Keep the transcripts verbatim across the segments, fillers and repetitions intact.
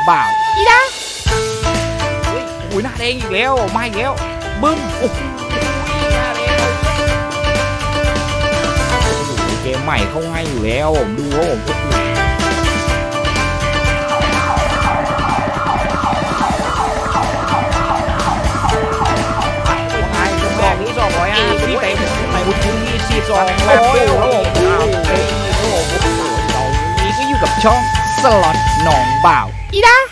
บ่าวอีนะอุ้ยหน้าแดงอีกแล้วมาอีกแล้วบึ้มโอ้โหหน้าแดงเกมใหม่เข้าง่ายอยู่แล้วผมดูว่าผมแบบนี้สองร้อยห้าสิบเต็มไปบุญถึงยี่สิบสองร้อยโอ้โหเรานี้ก็อยู่กับช่องสล็อตหนองบ่าวอีนะ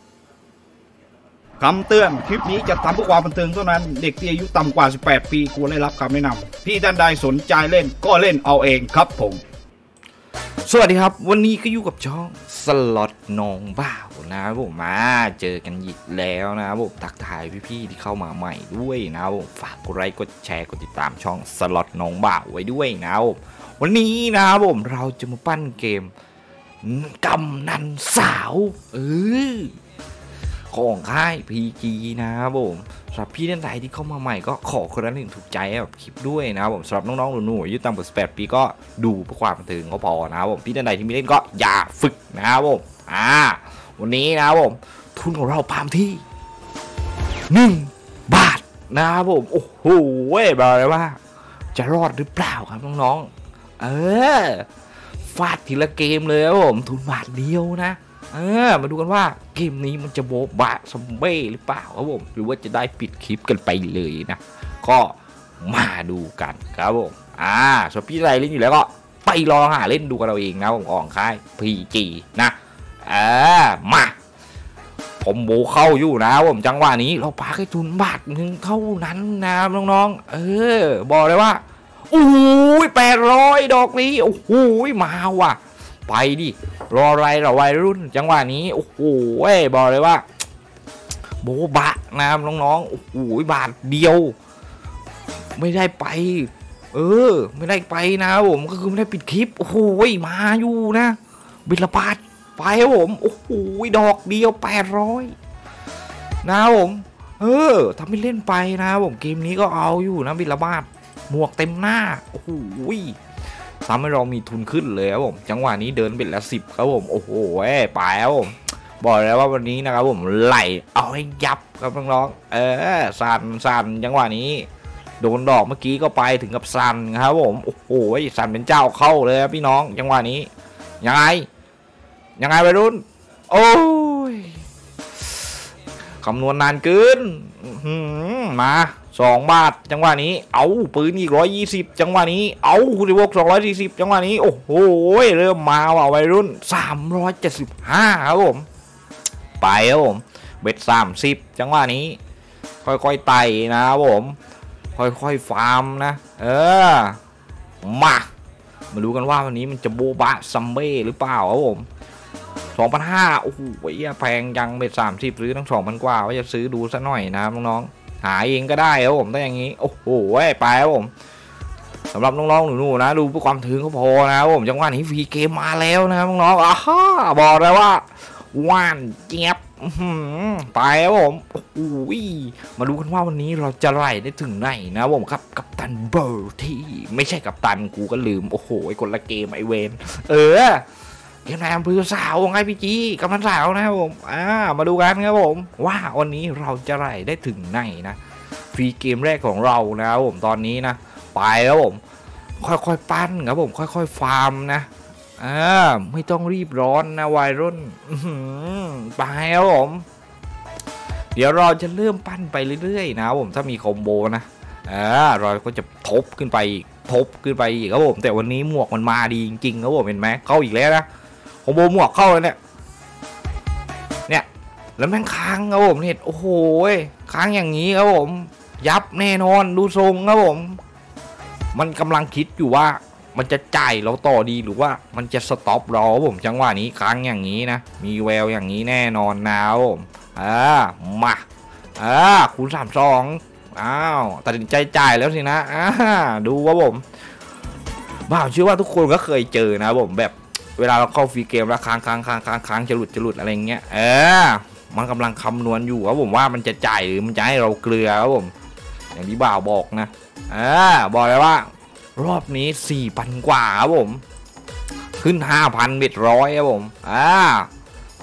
คำเตือนคลิปนี้จะทำเพื่อความบันเทิงเท่านั้นเด็กที่อายุต่ำกว่าสิบแปดปีควรได้รับคำแนะนำพี่ท่านใดสนใจเล่นก็เล่นเอาเองครับผมสวัสดีครับวันนี้ก็อยู่กับช่องสล็อตหนองบ่าวนะผมมาเจอกันอีกแล้วนะผมทักทายพี่ๆที่เข้ามาใหม่ด้วยนะผมฝากกดไลค์กดแชร์กดติดตามช่องสล็อตหนองบ่าวไว้ด้วยนะผมวันนี้นะผมเราจะมาปั้นเกมกำนันสาวเออของค่าย พี จี นะครับผมสำหรับพี่ท่านใดที่เข้ามาใหม่ก็ขอคนละหนึ่งถูกใจกับคลิปด้วยนะครับผมสำหรับน้องๆหนูๆอายุต่ำกว่าสิบแปดปีก็ดูเพื่อความบันเทิงก็พอนะครับผมพี่ท่านใดที่ไม่เล่นก็อย่าฝึกนะครับผมอ่าวันนี้นะครับผมทุนของเราพามที่หนึ่งบาทนะครับผมโอ้โหบอกเลยว่าจะรอดหรือเปล่าครับน้องๆเออฟาดทีละเกมเลยครับผมทุนบาทเดียวนะเออมาดูกันว่าเกมนี้มันจะโบบะซัมเบ้หรือเปล่าครับผมหรือว่าจะได้ปิดคลิปกันไปเลยนะก็มาดูกันครับผมอ่าส่วนพี่ไรเล่นอยู่แล้วก็ไปลองหาเล่นดูกันเราเองนะผมของค่าย พี จี นะเออมาผมโบเข้าอยู่นะผมจังหวะนี้เราปาแค่ทุนบาทหนึ่งเท่านั้นนะน้องๆเออบอกเลยว่าโอ้ยแปดร้อยดอกนี้โอ้โหมาว่ะไปดิรออะไรเราวัยรุ่นจังหวะนี้โอ้โหบอกเลยว่าโบบะนะน้องๆโอ้โหบาทเดียวไม่ได้ไปเออไม่ได้ไปนะผมก็คือไม่ได้ปิดคลิปโอ้โหมาอยู่นะบิลละบาทไปครับผมโอ้โหดอกเดียวแปดร้อยนะผมเออทำไม่เล่นไปนะผมเกมนี้ก็เอาอยู่นะบิลละบาทหมวกเต็มหน้าโอ้โหทำให้เรามีทุนขึ้นเลยครับผมจังหวะนี้เดินเป็นละสิบครับผมโอ้โหไปครับผมบอกแล้วว่าวันนี้นะครับผมไหลเอาให้ยับครับน้องๆเออซันซันจังหวะนี้โดนดอกเมื่อกี้ก็ไปถึงกับซันครับผมโอ้โหซันเป็นเจ้าเข้าเลยครับพี่น้องจังหวะนี้ยังไงยังไงวัยรุ่นโอ้ยคำนวณนานเกินมาสองบาทจังหวะนี้เอาปืนอีกร้อยยี่สิบจังหวะนี้เอาคุณดิวกสองร้อยสี่สิบจังหวะนี้โอ้โหเริ่มมาว่ะวัยรุ่นสามร้อยเจ็ดสิบห้าครับผมไปครับผมเบ็ดสามสิบจังหวะนี้ค่อยๆไต่นะครับผมค่อยๆฟาร์มนะเออมามาดูกันว่าวันนี้มันจะโบบะซัมเบ้หรือเปล่าครับผมสองพันห้าโอ้โหแพงยังเบ็ดสามสิบซื้อทั้งสองพันกว่าว่าจะซื้อดูซะหน่อยนะน้องๆหาเองก็ได้ครับผมถ้าอย่างนี้โอ้โหไปครับผมสำหรับน้องๆหนูๆนะดูเพื่อความถึงก็พอนะครับผมจังหวะนี้ฟรีเกมมาแล้วนะครับน้องๆอ่ะบอกเลยว่าว่านเจี๊ยบไปครับผมโอ้โหมาดูกันว่าวันนี้เราจะไล่ได้ถึงไหนนะผมครับกัปตันเบอร์ที่ไม่ใช่กัปตันกูก็ลืมโอ้โหไอ้คนละเกมไอเวนเออเกมนายอำเภอสาวไงพี่จีกำลังสาวนะครับผมอ่ามาดูกันครับผมว่าวันนี้เราจะไล่ได้ถึงไหนนะฟรีเกมแรกของเรานะครับผมตอนนี้นะไปแล้วผมค่อยๆปั้นครับผมค่อยๆฟาร์มนะอ่าไม่ต้องรีบร้อนนะวัยรุ่นไปครับผมเดี๋ยวเราจะเริ่มปั้นไปเรื่อยๆนะผมถ้ามีคอมโบนะอ่าเราก็จะทบขึ้นไปทบขึ้นไปอีกครับผมแต่วันนี้หมวกมันมาดีจริงๆครับผมเห็นไหมเข้าอีกแล้วนะคอมโบหมวกเข้าเลยเนี่ยเนี่ยแล้วแม่งค้างครับผมเนี่ยโอ้โหค้างอย่างนี้ครับผมยับแน่นอนดูทรงครับผมมันกำลังคิดอยู่ว่ามันจะจ่ายเราต่อดีหรือว่ามันจะสต็อปเราผมจังหวะนี้ค้างอย่างนี้นะมีแววอย่างนี้แน่นอนนะผมอ่ามาอ่าคูณสามสองอ้าวตัดสินใจจ่ายแล้วสินะอ่าดูว่าผมบ้าเชื่อว่าทุกคนก็เคยเจอนะผมแบบเวลาเราเข้าฟรีเกมแล้วค้างค้างค้างค้างค้างจะหลุดจะหลุดอะไรเงี้ยเออมันกำลังคำนวณอยู่ครับผมว่ามันจะจ่ายหรือมันจะให้เราเกลือครับผมอย่างที่บ่าวบอกนะอ่าบอกเลยว่ารอบนี้ สี่พัน กว่าครับผมขึ้น ห้าพัน เบ็ดร้อยครับผมอ่า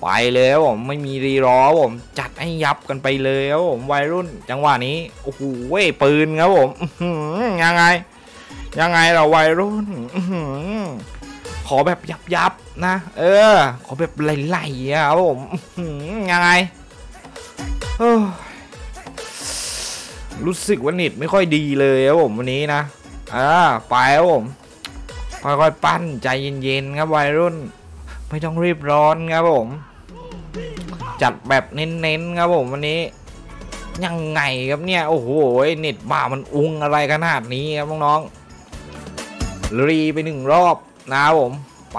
ไปเลยครับผมไม่มีรีรอผมจัดให้ยับกันไปเลยครับผมวัยรุ่นจังหวะนี้โอ้โหเว้ยปืนครับผมยังไงยังไงเราวัยรุ่นขอแบบยับยับนะเออขอแบบไหลๆครับผมยังไงรู้สึกว่าเน็ตไม่ค่อยดีเลยครับผมวันนี้นะอ่าไปครับผมค่อยๆปั้นใจเย็นๆครับวัยรุ่นไม่ต้องรีบร้อนครับผมจัดแบบเน้นๆครับผมวันนี้ยังไงครับเนี่ยโอ้โหเน็ตบ้ามันอุ้งอะไรขนาดนี้ครับน้องๆรีไปหนึ่งรอบนะครับผมไป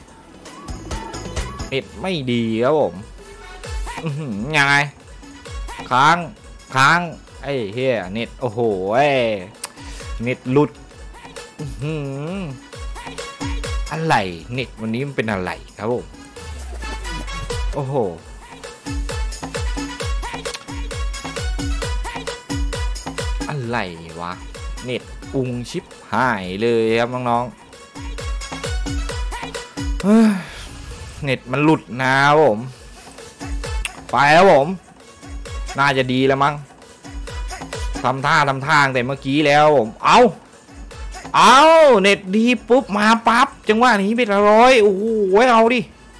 เน็ตไม่ดีครับผมยังไงค้างค้างไอ้เฮียเน็ตโอ้โหเน็ตหลุดอะไรเน็ตวันนี้มันเป็นอะไรครับผมโอ้โหอะไรวะเน็ตอุงชิปหายเลยครับน้องๆเน็ตมันหลุดนะครับผมไปครับผมน่าจะดีแล้วมั้งทำท่าทำทางแต่เมื่อกี้แล้วผมเอาเอาเน็ตดีปุ๊บมาปั๊บจังหวะนี้เป็นร้อยโอ้โหเอาดิ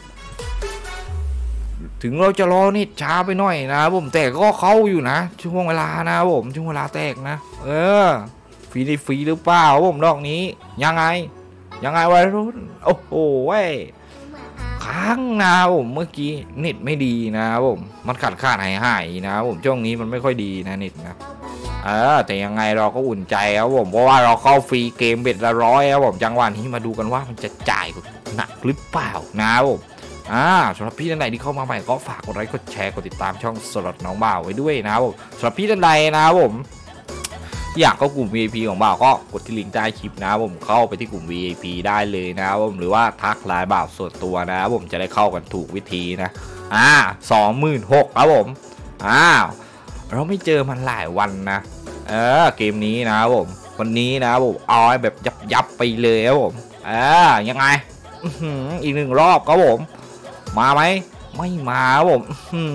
ถึงเราจะรอเน็ตช้าไปหน่อยนะผมแต่ก็เข้าอยู่นะช่วงเวลานะผมช่วงเวลาแตกนะเออฟรีได้ฟรีหรือเปล่าผมดอกนี้ยังไงยังไงวัยรุ่นโอ้โหเว้ยค้างนะผมเมื่อกี้เน็ตไม่ดีนะผมมันขาดขาดหายหายนะผมช่วงนี้มันไม่ค่อยดีนะเน็ตนะเออแต่ยังไงเราก็อุ่นใจครับผมเพราะว่าเราเข้าฟรีเกมเบ็ดละร้อยครับผมจังหวะนี้มาดูกันว่ามันจะจ่ายหนักหรือเปล่านะผมอ่าสำหรับพี่ท่านใดที่เข้ามาใหม่ก็ฝากกดไลค์กดแชร์กดติดตามช่องสล็อตน้องบ่าวไว้ด้วยนะครับผมสำหรับพี่ท่านใดนะครับผมอยากเข้ากลุ่ม วี ไอ พี ของบ่าวก็กดที่ลิงก์ใต้คลิปนะครับผมเข้าไปที่กลุ่ม วี ไอ พี ได้เลยนะครับผมหรือว่าทักไลน์บ่าวส่วนตัวนะครับผมจะได้เข้ากันถูกวิธีนะอ่าสองหมื่นหกครับผมอ้าวเราไม่เจอมันหลายวันนะเออเกมนี้นะครับผมวันนี้นะครับผมเอาแบบยับยับไปเลยครับผมเออยังไงอีกหนึ่งรอบครับผมมาไหมไม่มาครับผม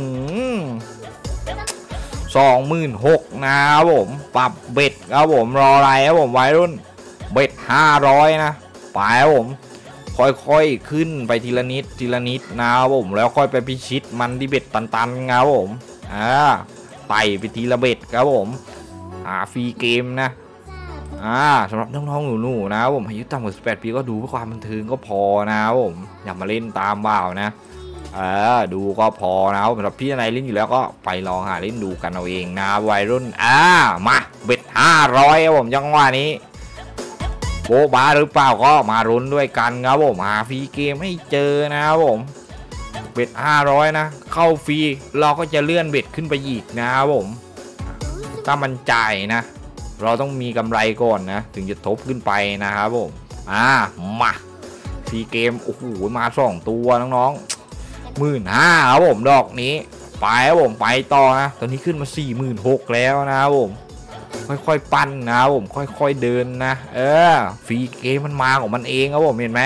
สองหมื่นหกนะครับผมปรับเบ็ดครับผมรออะไรครับผมวัยรุ่นเบ็ดห้าร้อยนะไปครับผมค่อยๆขึ้นไปทีละนิดทีละนิดนะครับผมแล้วค่อยไปพิชิตมันที่เบ็ดตันๆครับผมอ่าไต่ไปทีละเบ็ดครับผมหาฟรีเกมนะอ่าสำหรับน้องๆหนูๆนะครับผมอายุต่ำกว่าสิบแปดปีก็ดูเพื่อความบันเทิงก็พอนะครับผมอย่ามาเล่นตามบ่าวนะเออดูก็พอนะครับสำหรับพี่อะไรเล่นอยู่แล้วก็ไปลองหาเล่นดูกันเอาเองนะวัยรุ่นอ่ามาเบ็ดห้าร้อยครับผมจังหวะนี้โบ๊ะบ้าหรือเปล่าก็มาลุ้นด้วยกันครับผมหาฟรีเกมให้เจอนะครับผมเบ็ดห้าร้อยนะเข้าฟรีเราก็จะเลื่อนเบ็ดขึ้นไปอีกนะครับผมถ้ามันจ่ายนะเราต้องมีกำไรก่อนนะถึงจะทบขึ้นไปนะครับผมอ่ามาฟรีเกมโอ้โหมาสองตัวน้องๆหมื่นห้าครับผมดอกนี้ไปครับผมไปต่อนะตอนนี้ขึ้นมาสี่หมื่นหกแล้วนะครับผมค่อยๆปั้นนะครับผมค่อยๆเดินนะเออฟรีเกมมันมาของมันเองครับผมเห็นไหม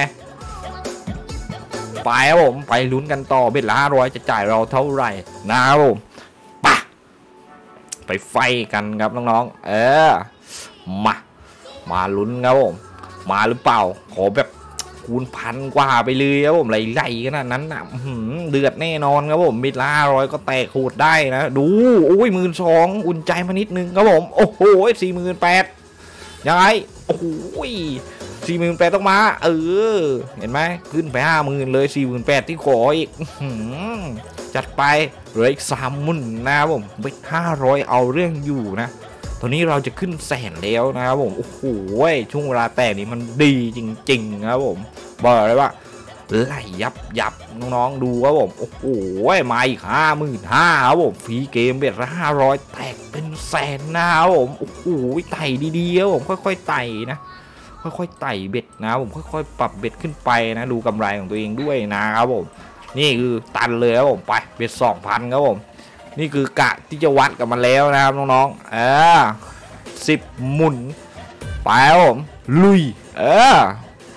ไปครับผมไปลุ้นกันต่อเบ็ดละห้าร้อยจะจ่ายเราเท่าไหร่นะครับผมปะไปไฟกันครับน้องๆเออมามาลุ้นครับผมมาหรือเปล่าขอแบบคูณพันกว่าไปเลยครับผมไหลๆขนาดนั้นนะเดือดแน่นอนครับผมมิดละห้าร้อยก็แตกโหดได้นะดูโอ้ยหมื่นสองอุ่นใจมานิดนึงครับผมโอ้โหสี่หมื่นแปดยังไงโอ้โหสี่หมื่นแปดต้องมาเออเห็นไหมขึ้นไปห้าหมื่นเลยสี่หมื่นแปดที่ขออีกจัดไปเหลืออีกสามหมื่นนะครับผมไปห้าร้อยเอาเรื่องอยู่นะตอนนี้เราจะขึ้นแสนแล้วนะครับผมโอ้โหช่วงเวลาแตกนี่มันดีจริงๆนะครับผมบอกเลยว่าไล่ยับยับน้องๆดูครับผมโอ้โหมาอีกห้าหมื่นห้าครับผมฟรีเกมเบ็ดละห้าร้อยแตกเป็นแสนนะครับผมโอ้โหไต่ดีๆครับผมค่อยๆไต่นะค่อยๆไต่เบ็ดนะผมค่อยๆปรับเบ็ดขึ้นไปนะดูกำไรของตัวเองด้วยนะครับผมนี่คือตันเลยครับผมไปเบ็ดสองพันครับผมนี่คือกะที่จะวัดกับมันแล้วนะครับน้องๆเออสิบหมุนไปครับผมลุยเออ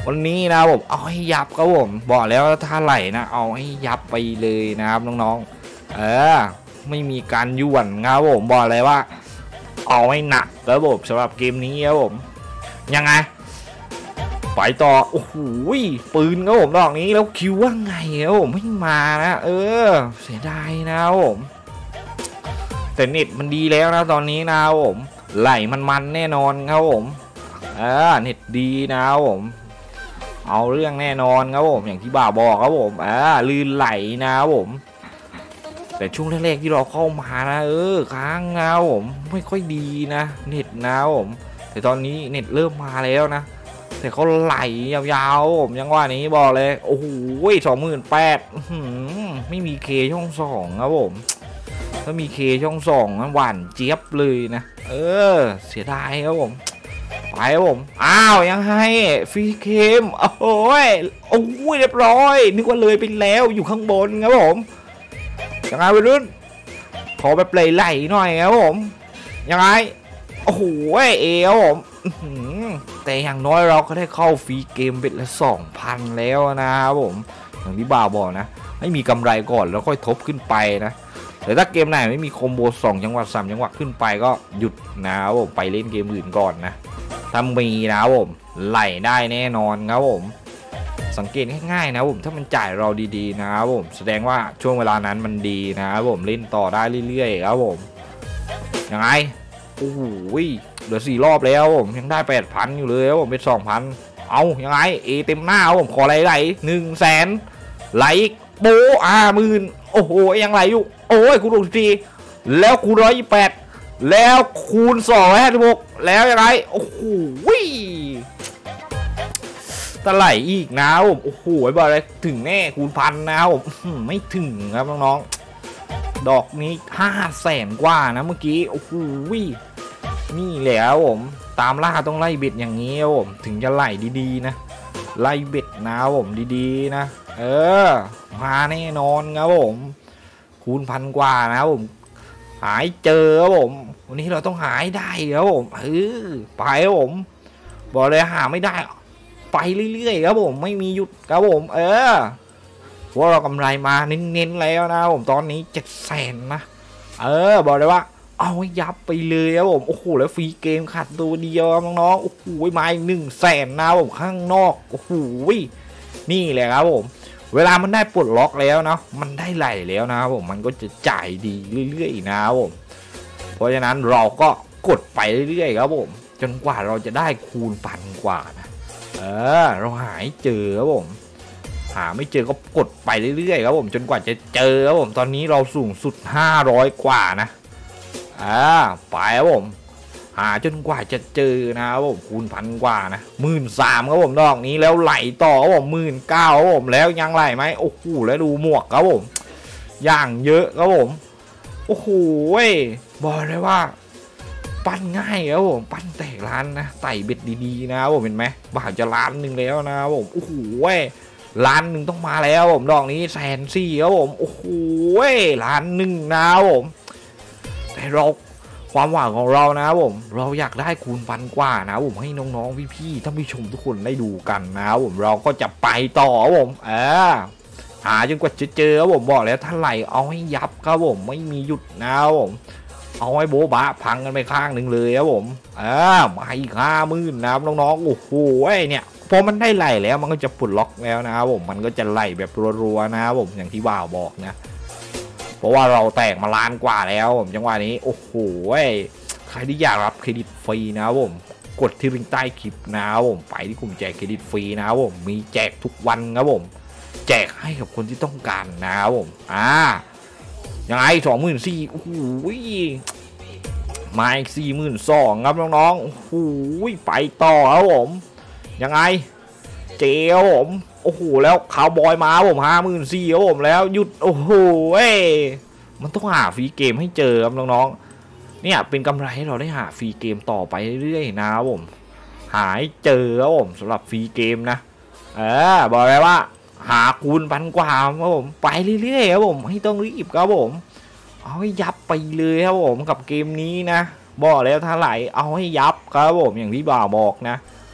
วันนี้นะผมเอาให้ยับครับผมบอกแล้วถ้าไหลนะเอาให้ยับไปเลยนะครับน้องๆเออไม่มีการย่วนครับผมบอกเลยว่าเอาให้หนักครับผมสำหรับเกมนี้ครับผมยังไงไปต่อโอ้โหปืนครับผมดอกนี้แล้วคิวว่าไงครับผมไม่มานะเออเสียดายนะครับผมแต่เน็ตมันดีแล้วนะตอนนี้นะครับผมไหลมันๆแน่นอนครับผมเออเน็ตดีนะครับผมเอาเรื่องแน่นอนครับผมอย่างที่บ่าวบอกครับผมอ่าลื่นไหลนะครับผมแต่ช่วงแรกๆที่เราเข้ามานะเออค้างนะครับผมไม่ค่อยดีนะเน็ตนะครับผมแต่ตอนนี้เน็ตเริ่มมาแล้วนะแต่เขาไหลยาวๆผมยังว่านี้บอกเลยโอ้โหสองหมื่นแปดไม่มีเคช่องสองครับผมถ้ามีเคช่องสองนั้นหวานเจี๊ยบเลยนะเออเสียดายครับผมไปครับผมอ้าวยังให้ฟรีเคมโอ้ยโอ้ยเรียบร้อยนึกว่าเลยไปแล้วอยู่ข้างบนครับผมยังไงไปรุ่นขอแบบไหลๆหน่อยครับผมยังไงโอ้โหเอวผมแต่อย่างน้อยเราก็ได้เข้าฟรีเกมเป็นละสองพันแล้วนะครับผมอย่างที่บ่าวบอกนะไม่มีกำไรก่อนแล้วค่อยทบขึ้นไปนะแต่ถ้าเกมไหนไม่มีคอมโบสองจังหวะสามจังหวะขึ้นไปก็หยุดนะครับผมไปเล่นเกมอื่นก่อนนะถ้ามีนะครับผมไหลได้แน่นอนครับผมสังเกตง่ายๆนะผมถ้ามันจ่ายเราดีๆนะครับผมแสดงว่าช่วงเวลานั้นมันดีนะครับผมเล่นต่อได้เรื่อยๆครับผมยังไงโอ้โหเหลือสี่รอบแล้วผมยังได้แปดพันอยู่เลยครับผมเป็นสองพันเอายังไงเอเต็มหน้าผมขอไหลไหลหนึ่งแสนไหลโบอ่าหมื่นโอ้โหยังไหลอยู่โอ้ยคูณหกสิบสี่แล้วคูณร้อยยี่สิบแปดแล้วคูณสองร้อยห้าสิบหกแล้วยังไงโอ้โหตะไหลอีกนะผมโอ้โหบอกเลยถึงแน่คูณพันนะผมไม่ถึงครับน้องๆดอกนี้ห้าแสนกว่านะเมื่อกี้โอ้โหนี่แหละผมตามล่าต้องไล่เบ็ดอย่างนี้ครับผมถึงจะไหลดีๆนะไล่เบ็ดนะผมดีๆนะเออมาแน่นอนครับผมคูณพันกว่านะผมหายเจอครับผมวันนี้เราต้องหายได้ครับผมเออไปครับผมบอกเลยหาไม่ได้ไปเรื่อยๆครับผมไม่มีหยุดครับผมเออเพราะเรากำไรมาเน้นๆแล้วนะผมตอนนี้เจ็ดแสนนะเออบอกเลยว่าเอายับไปเลยครับผมโอ้โหแล้วฟรีเกมขาดตัวเดียวน้องๆโอ้โหมาอีกหนึ่งแสนนะผมข้างนอกโอ้โหนี่แหละครับผมเวลามันได้ปลดล็อกแล้วนะมันได้ไหลแล้วนะครับผมมันก็จะจ่ายดีเรื่อยๆนะครับผมเพราะฉะนั้นเราก็กดไปเรื่อยๆครับผมจนกว่าเราจะได้คูณพันกว่านะเออเราหาไม่เจอครับผมหาไม่เจอก็กดไปเรื่อยๆครับผมจนกว่าจะเจอครับผมตอนนี้เราสูงสุดห้าร้อยกว่านะอ่าไปครับผมหาจนกว่าจะเจอนะครับผมคูณพันกว่านะหมื่นสามครับผมดอกนี้แล้วไหลต่อครับผมหมื่นเก้าครับผมแล้วยังไหลไหมโอ้โหแล้วดูหมวกครับผมอย่างเยอะครับผมโอ้โหบอกเลยว่าปั้นง่ายครับผมปั้นแตกล้านนะไต่เบ็ดดีๆนะครับผมเห็นไหมบาทจะล้านหนึ่งแล้วนะครับผมโอ้โหล้านหนึ่งต้องมาแล้วผมดอกนี้แสนสี่ครับผมโอ้โหล้านหนึ่งนะครับผมแต่เราความหวังของเรานะผมเราอยากได้คูณพันกว่านะผมให้น้องๆพี่ๆท่านผู้ชมทุกคนได้ดูกันนะผมเราก็จะไปต่อผมเออหาจนกว่าจะเจอครับผมบอกแล้วถ้าไหลเอาให้ยับครับผมไม่มีหยุดนะผมเอาให้โบ๊ะบะพังกันไปข้างหนึ่งเลยครับผมเออมาอีกห้าหมื่นนะน้องๆโอ้โหเนี่ยพอมันได้ไหลแล้วมันก็จะปลดล็อกแล้วนะครับผมมันก็จะไหลแบบรัวๆนะครับผมอย่างที่บ่าวบอกนะเพราะว่าเราแตกมาล้านกว่าแล้วผมจังหวะนี้โอ้โหใครที่อยากรับเครดิตฟรีนะครับผมกดที่ลิงก์ใต้คลิปนะครับผมไปที่กลุ่มแจกเครดิตฟรีนะครับผมมีแจกทุกวันครับผมแจกให้กับคนที่ต้องการนะครับผมอ่ายังไงสองหมื่นสี่โอ้โหมาอีกสี่หมื่นสองครับน้องๆโอ้โหไปต่อครับผมยังไงเจ๋วผมโอ้โหแล้วคาวบอยมาผมห้าหมื่นสี่ครับผมแล้วหยุดโอ้โหมันต้องหาฟรีเกมให้เจอครับน้องๆเนี่ยเป็นกำไรให้เราได้หาฟรีเกมต่อไปเรื่อยๆนะครับผมหาให้เจอครับผมสำหรับฟรีเกมนะเออบอกเลยว่าหาคูณพันกว่าครับผมไปเรื่อยๆครับผมไม่ต้องรีบครับผมเอาให้ยับไปเลยครับผมกับเกมนี้นะบอกแล้วถ้าไหลเอาให้ยับครับผมอย่างที่บ่าวบอกนะ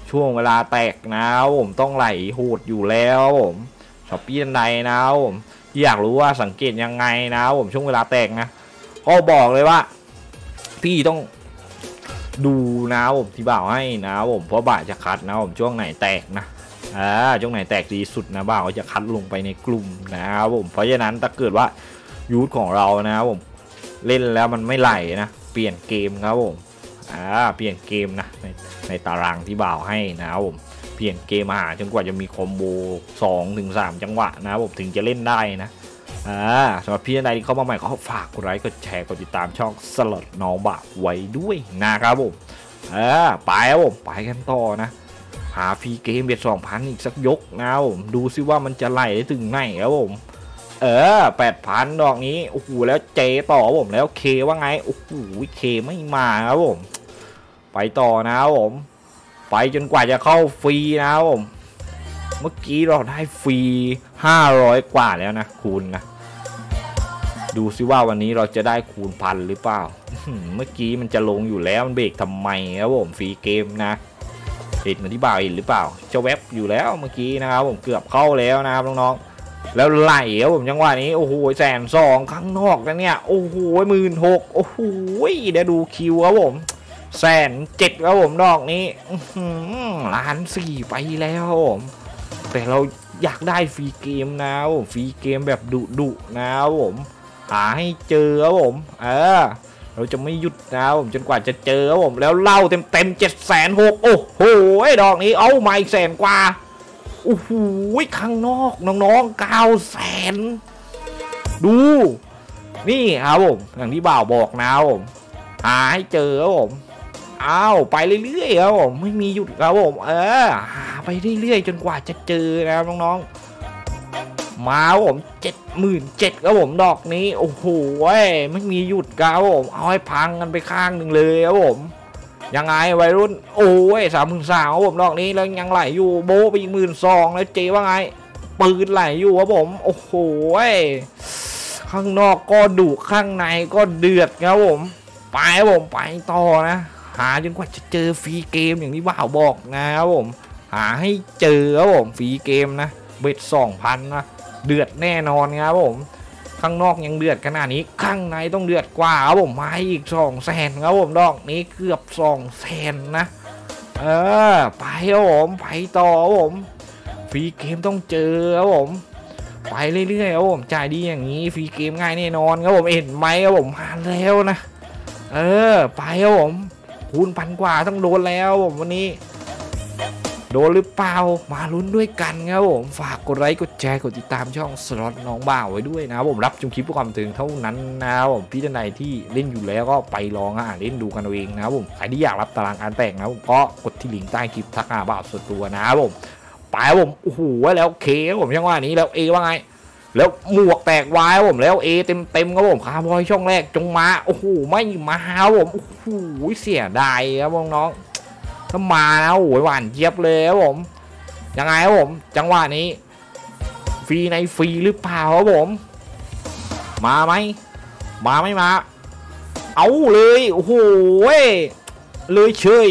ช่วงเวลาแตกนะผมต้องไหลโหดอยู่แล้วผมช้อปปี้ทันใดนะผมที่อยากรู้ว่าสังเกตยังไงนะผมช่วงเวลาแตกนะก็บอกเลยว่าพี่ต้องดูนะผมที่บ่าวให้นะผมเพราะบ่าวจะคัดนะผมช่วงไหนแตกนะอ่าช่วงไหนแตกดีสุดนะบ่าวจะคัดลงไปในกลุ่มนะครับผมเพราะฉะนั้นถ้าเกิดว่ายูทของเรานะผมเล่นแล้วมันไม่ไหลนะเปลี่ยนเกมครับผมอ่าเปลี่ยนเกมนะในในตารางที่บ่าวให้นะครับผมเปลี่ยนเกมหาจนกว่าจะมีคอมโบ สองถึงสาม จังหวะนะครับผมถึงจะเล่นได้นะอ่าสำหรับพี่ท่านใดที่เข้ามาใหม่ก็ฝากกดไลค์กดแชร์กดติดตามช่องสล็อตน้องบ่าวไว้ด้วยนะครับผมอ่าไปครับผมไปกันต่อนะหาฟรีเกมเบ็ดสองพันอีกสักยกนะครับผมดูซิว่ามันจะไหลได้ถึงไหนครับผมเออแปดพันดอกนี้โอ้โหแล้วเจต่อผมแล้วเคว่าไงโอ้โหเคไม่มาครับผมไปต่อนะครับผมไปจนกว่าจะเข้าฟรีนะครับผมเมื่อกี้เราได้ฟรีห้าร้อยกว่าแล้วนะคูณนะดูซิว่าวันนี้เราจะได้คูณพันหรือเปล่าเมื่อกี้มันจะลงอยู่แล้วมันเบรกทำไมครับผมฟรีเกมนะเห็นเหมือนที่บ่าวเห็นหรือเปล่าจะแวบอยู่แล้วเมื่อกี้นะครับผมเกือบเข้าแล้วนะครับน้องๆแล้วไหลครับผมจังหวะนี้โอ้โหแสนสองข้างนอกนะเนี่ยโอ้โหหมื่นหกโอ้โหเดี๋ยวดูคิวครับผมแสนเจ็ดครับผมดอกนี้ล้านสี่ไปแล้วครับผมแต่เราอยากได้ฟรีเกมนะฟรีเกมแบบดุดุนะครับผมหาให้เจอครับผมเออเราจะไม่หยุดนะผมจนกว่าจะเจอครับผมแล้วเล่าเต็มเต็มเจ็ดแสนหกโอ้โหดอกนี้เอามาอีกแสนกว่าโอ้โหข้างนอกน้องๆเก้าแสนดูนี่ครับผมอย่างที่บ่าวบอกนะผมหาให้เจอครับผมอ้าวไปเรื่อยๆครับผมไม่มีหยุดครับผมเออหาไปเรื่อยๆจนกว่าจะเจอนะครับน้องๆมาครับผมเจ็ดหมื่นเจ็ดครับผมดอกนี้โอ้โหไม่มีหยุดครับผมเอาให้พังกันไปข้างหนึ่งเลยครับผมยังไงวัยรุ่นโอ้ยสามหมื่นสามครับผมดอกนี้แล้วยังไหลอยู่โบไปอีกหมื่นสองแล้วเจว่าไงปืนไหลอยู่ครับผมโอ้โหข้างนอกก็ดุข้างในก็เดือดครับผมไปครับผมไปต่อนะหาจนกว่าจะเจอฟรีเกมอย่างที่บ่าวบอกนะครับผมหาให้เจอครับผมฟรีเกมนะเบ็ดสองพันนะเดือดแน่นอนครับผมข้างนอกยังเดือดขนาดนี้ข้างในต้องเดือดกว่าครับผมมาอีกสองแสนครับผมดอกนี้เกือบสองแสนนะเออไปครับผมไปต่อครับผมฟรีเกมต้องเจอครับผมไปเรื่อยๆครับผมจ่ายดีอย่างนี้ฟรีเกมง่ายแน่นอนครับผมเห็นไหมครับผมมาแล้วนะเออไปครับผมคูณพันกว่าต้องโดนแล้วผมวันนี้โดนหรือเปล่ามาลุ้นด้วยกันครับผมฝากกดไลค์กดแชร์กดติดตามช่องสล็อตน้องบ่าวไว้ด้วยนะผมรับชมคลิปเพื่อความบันเทิงเท่านั้นนะครับผมพี่ท่านใดที่เล่นอยู่แล้วก็ไปลองอ่านเล่นดูกันเอาเองนะครับผมใครที่อยากรับตารางการแต่งนะผมก็กดที่ลิงก์ใต้คลิปทักหาบ่าวส่วนตัวนะครับผมไปครับผมโอ้โหแล้วเคผมยังว่านี้แล้วเอว่าไงแล้วหมวกแตกวายผมแล้วเอเต็มเต็มครับผมคาร์บอยช่องแรกจงมาโอ้โหไม่มาครับผมโอ้โหเสียดายครับน้องๆถ้ามานะโอ้โหหวานเจี๊ยบเลยครับผมยังไงครับผมจังหวะนี้ฟรีในฟรีหรือเปล่าครับผมมาไหมมาไม่มาเอาเลยโอ้โหเลยเฉย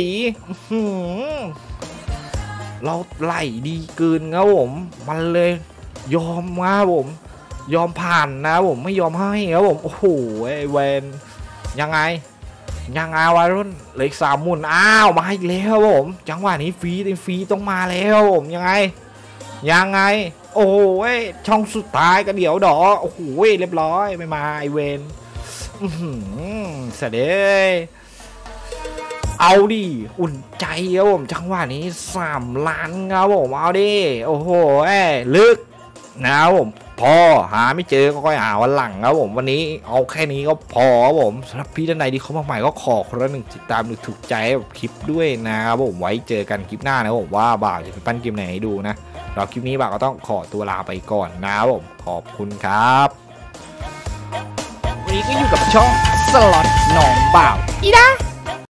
เราไล่ดีเกินครับผมมันเลยยอมมาผมยอมผ่านนะผมไม่ยอมให้ครับผมโอ้โหเวนยังไงยังไงวะรุ่นเหล็กสามหมุนอ้าวมาอีกแล้วผมจังหวะนี้ฟรีฟรีต้องมาแล้วผมยังไงยังไงโอ้โหช่องสุดท้ายก็เดี๋ยวดอโอ้โหเรียบร้อยไม่มาไอเวนเสด็จเอาดิอุ่นใจครับผมจังหวะนี้สามล้านครับผมเอาดิโอ้โหลึกนะครับผมพอหาไม่เจอก็ค่อยหาวันหลังครับผมวันนี้เอาแค่นี้ก็พอครับผมสำหรับพี่ท่านใดที่เข้ามาใหม่ก็ขอคนละหนึ่งติดตามหรือถูกใจคลิปด้วยนะครับผมไว้เจอกันคลิปหน้านะผมว่าบ่าวจะปั้นเกมไหนให้ดูนะเราคลิปนี้บ่าวก็ต้องขอตัวลาไปก่อนนะครับผมขอบคุณครับวันนี้ก็อยู่กับช่องสล็อตน้องบ่าวอีนะ